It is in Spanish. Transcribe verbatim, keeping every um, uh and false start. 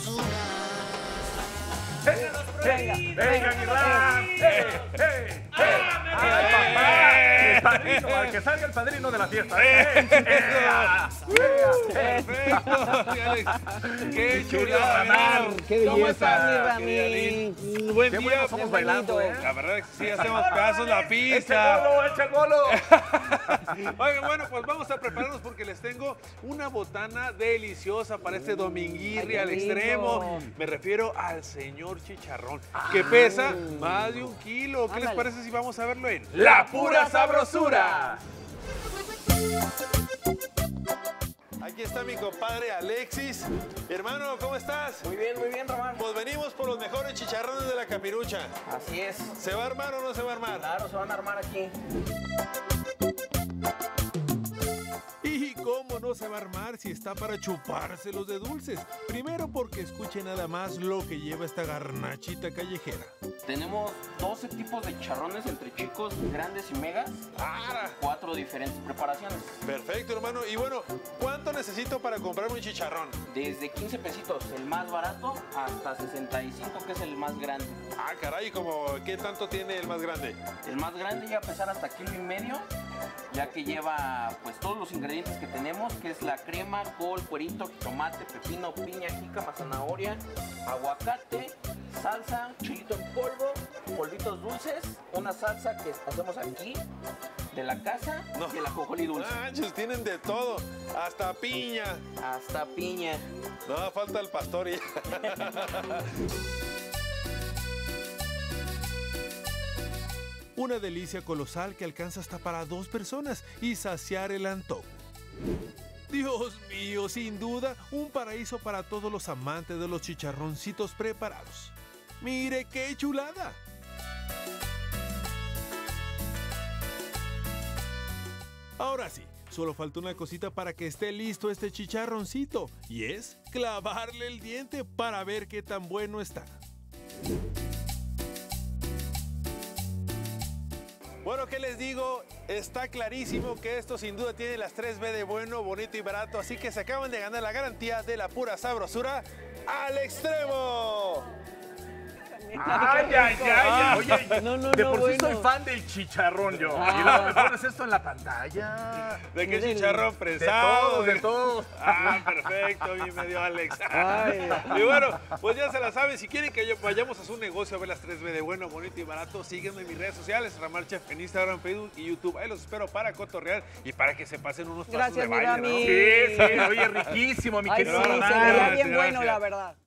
Venga, venga, mi Ram. ¡Hey, hey, hey! ¡Ay, papá! El padrino, al que salga el padrino de la fiesta. ¡Eh! ¡Perfecto! ¡Qué chulada! Ramán! ¡Qué belleza! ¿Cómo estás, mi Ramín? Buen ¡Qué día. bueno estamos bailando, eh! La verdad es que sí, hacemos pedazos la ¡Echa pista. el bolo, echa el bolo! Oigan, bueno, pues vamos a prepararnos porque les tengo una botana deliciosa para este dominguirri Ay, al qué extremo. rico. Me refiero al señor chicharrón, que pesa más de un kilo. ¿Qué les Ándale. parece si vamos a verlo en ¡La pura sabrosura! Aquí está mi compadre Alexis. Hermano, ¿cómo estás? Muy bien, muy bien, Román. Pues venimos por los mejores chicharrones de la Capirucha. Así es. ¿Se va a armar o no se va a armar? Claro, se van a armar aquí. ¿Y cómo no se va a armar si está para chupárselos de dulces? Primero porque escuche nada más lo que lleva esta garnachita callejera. Tenemos doce tipos de charrones entre chicos, grandes y megas. ¡Para! Cuatro diferentes preparaciones. Perfecto, hermano. Y bueno, ¿cuánto necesito para comprarme un chicharrón? Desde quince pesitos, el más barato, hasta sesenta y cinco, que es el más grande. Ah, caray, como ¿qué tanto tiene el más grande? El más grande llega a pesar hasta kilo y medio, ya que lleva pues todos los ingredientes que tenemos, que es la crema, col, cuerito, tomate, pepino, piña, jícama, zanahoria, aguacate, salsa, chilito en polvo, polvitos dulces, una salsa que hacemos aquí de la casa No. y el ajonjolí dulce. Manches, tienen de todo, hasta piña. Hasta piña. No, falta el pastor y... Una delicia colosal que alcanza hasta para dos personas y saciar el antojo. Dios mío, sin duda, un paraíso para todos los amantes de los chicharroncitos preparados. ¡Mire qué chulada! Ahora sí, solo falta una cosita para que esté listo este chicharroncito, y es clavarle el diente para ver qué tan bueno está. Bueno, ¿qué les digo? Está clarísimo que esto sin duda tiene las tres B de bueno, bonito y barato, así que se acaban de ganar la garantía de la pura sabrosura al extremo. ¡Ay, ay, ay! Oye, No, no, de no, por sí bueno. soy fan del chicharrón yo. Ah. Y luego me pones esto en la pantalla. ¿De qué Del- chicharrón De prensado? todos, de todos. Ah, perfecto, bien me dio Alex. Ay. Y bueno, pues ya se la saben, si quieren que yo- vayamos a su negocio a ver las tres B de bueno, bonito y barato, síguenme en mis redes sociales, Ramal Chef en Instagram, Facebook y YouTube. Ahí los espero para cotorrear y para que se pasen unos pasos Gracias, de mi baile, ¿no? Rami. Sí, sí, oye, riquísimo, mi Ay, sí, querido se Ramán. veía bien Gracias, bueno, gracias. la verdad.